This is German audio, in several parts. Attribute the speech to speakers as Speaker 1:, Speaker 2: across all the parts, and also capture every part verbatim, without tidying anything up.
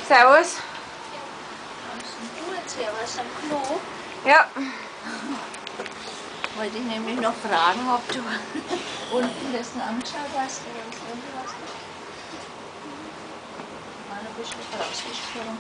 Speaker 1: Servus.
Speaker 2: Du jetzt her, was am Klo?
Speaker 1: Ja.
Speaker 2: Wollte ich nämlich noch fragen, ob du unten das noch angeschaut hast oder was irgendwas. Mal ein bisschen vorausgesprungen.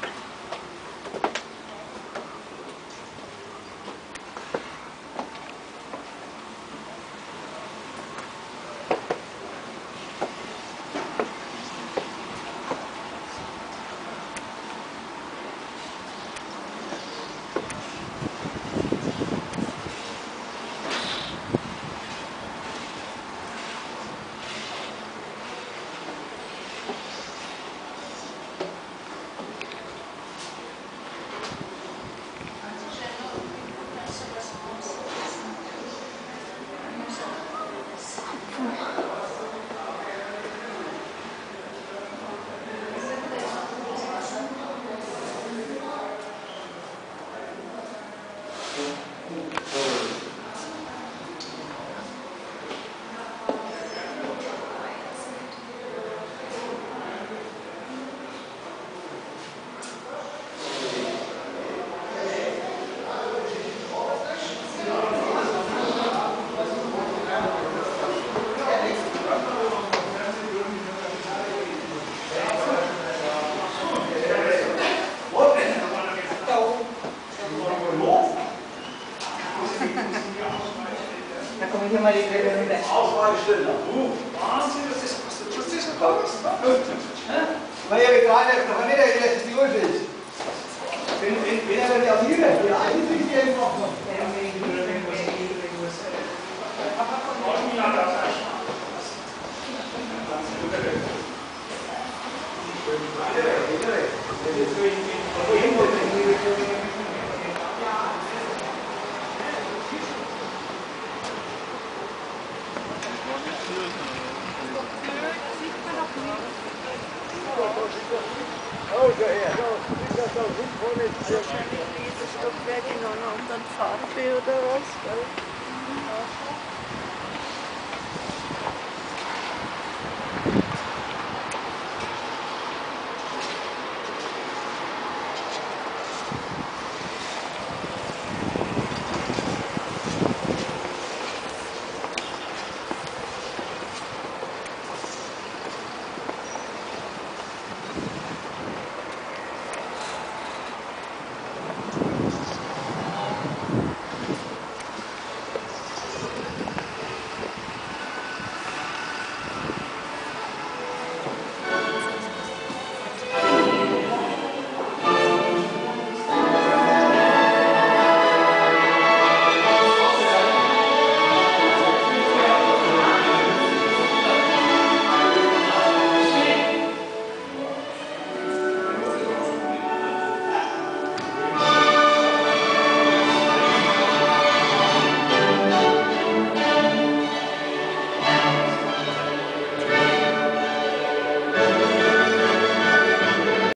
Speaker 1: Da komme ich hier mal die Gräbe runter.
Speaker 3: Auswahlsteller. Uh, Wahnsinn, das ist, was ist das denn da? Weil ja gerade noch nicht erklärt, dass die Uhr ist. Wenn er dann ja wieder, ja, ich will die einfach noch.
Speaker 2: Wahrscheinlich jedes Stockwerk in einer anderen Farbe oder was?